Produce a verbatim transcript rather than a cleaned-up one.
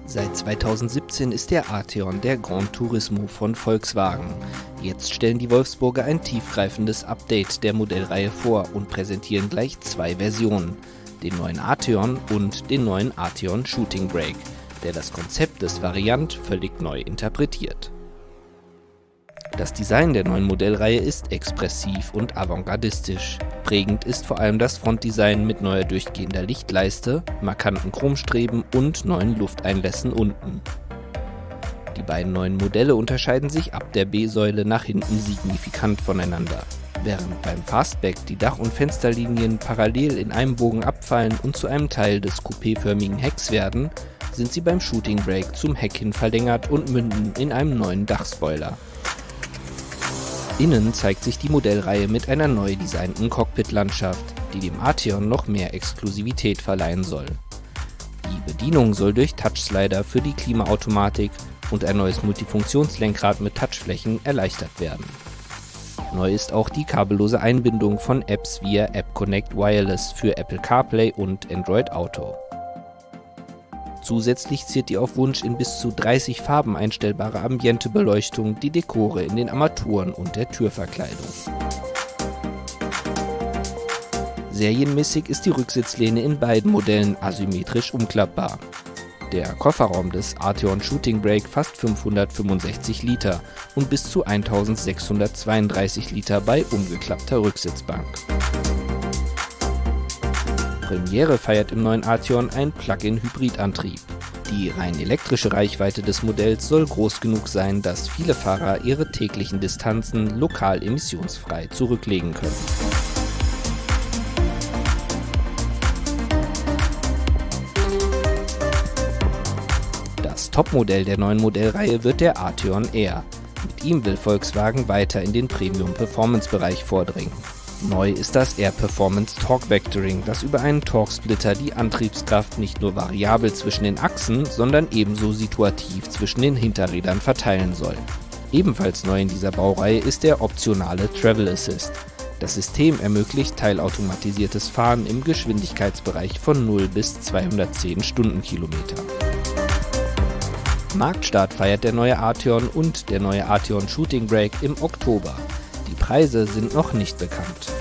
Seit zweitausendsiebzehn ist der Arteon der Gran Turismo von Volkswagen. Jetzt stellen die Wolfsburger ein tiefgreifendes Update der Modellreihe vor und präsentieren gleich zwei Versionen, den neuen Arteon und den neuen Arteon Shooting Brake, der das Konzept des Variant völlig neu interpretiert. Das Design der neuen Modellreihe ist expressiv und avantgardistisch. Prägend ist vor allem das Frontdesign mit neuer durchgehender Lichtleiste, markanten Chromstreben und neuen Lufteinlässen unten. Die beiden neuen Modelle unterscheiden sich ab der B-Säule nach hinten signifikant voneinander. Während beim Fastback die Dach- und Fensterlinien parallel in einem Bogen abfallen und zu einem Teil des coupéförmigen Hecks werden, sind sie beim Shooting Brake zum Heck hin verlängert und münden in einem neuen Dachspoiler. Innen zeigt sich die Modellreihe mit einer neu designten Cockpit-Landschaft, die dem Arteon noch mehr Exklusivität verleihen soll. Die Bedienung soll durch Touchslider für die Klimaautomatik und ein neues Multifunktionslenkrad mit Touchflächen erleichtert werden. Neu ist auch die kabellose Einbindung von Apps via App Connect Wireless für Apple CarPlay und Android Auto. Zusätzlich ziert die auf Wunsch in bis zu dreißig Farben einstellbare Ambientebeleuchtung die Dekore in den Armaturen und der Türverkleidung. Serienmäßig ist die Rücksitzlehne in beiden Modellen asymmetrisch umklappbar. Der Kofferraum des Arteon Shooting Brake fasst fünfhundertfünfundsechzig Liter und bis zu eintausendsechshundertzweiunddreißig Liter bei umgeklappter Rücksitzbank. Premiere feiert im neuen Arteon ein Plug-in-Hybridantrieb. Die rein elektrische Reichweite des Modells soll groß genug sein, dass viele Fahrer ihre täglichen Distanzen lokal emissionsfrei zurücklegen können. Das Topmodell der neuen Modellreihe wird der Arteon R. Mit ihm will Volkswagen weiter in den Premium-Performance-Bereich vordringen. Neu ist das R Performance Torque Vectoring, das über einen Torque-Splitter die Antriebskraft nicht nur variabel zwischen den Achsen, sondern ebenso situativ zwischen den Hinterrädern verteilen soll. Ebenfalls neu in dieser Baureihe ist der optionale Travel Assist. Das System ermöglicht teilautomatisiertes Fahren im Geschwindigkeitsbereich von null bis zweihundertzehn Stundenkilometer. Marktstart feiert der neue Arteon und der neue Arteon Shooting Brake im Oktober. Die Preise sind noch nicht bekannt.